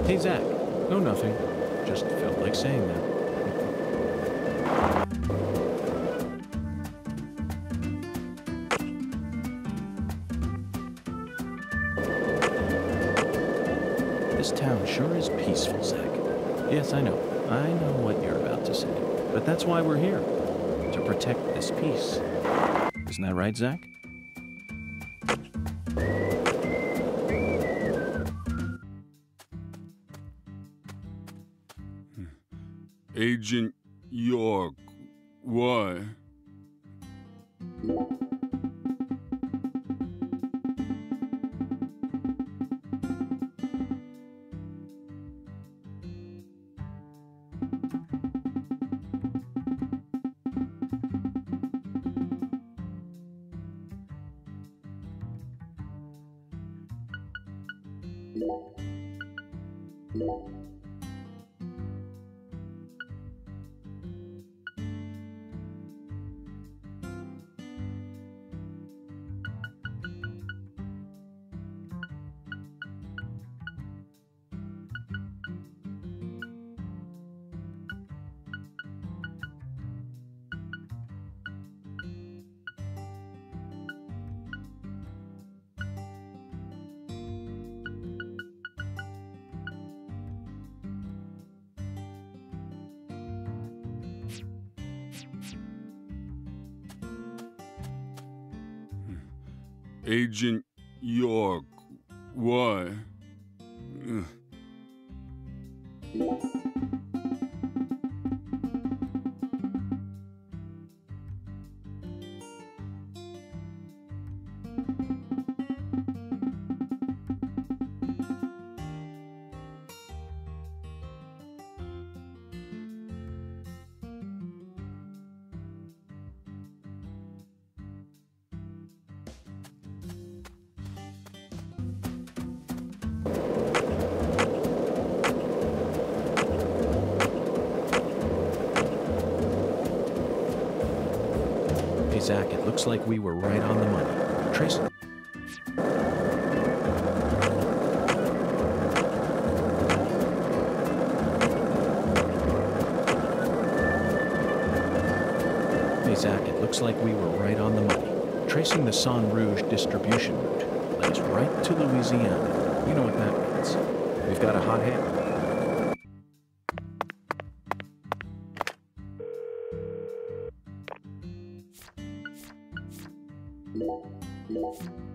Hey, Zach. No, nothing. Just felt like saying that. This town sure is peaceful, Zach. Yes, I know. I know what you're about to say. But that's why we're here. To protect this peace. Isn't that right, Zach? Agent York, why? Agent York, why? Hey, Zach, it looks like we were right on the money. Trace. Hey, Zach, it looks like we were right on the money. Tracing the San Rouge distribution route led us right to Louisiana. You know what that means. We've got a hot hand.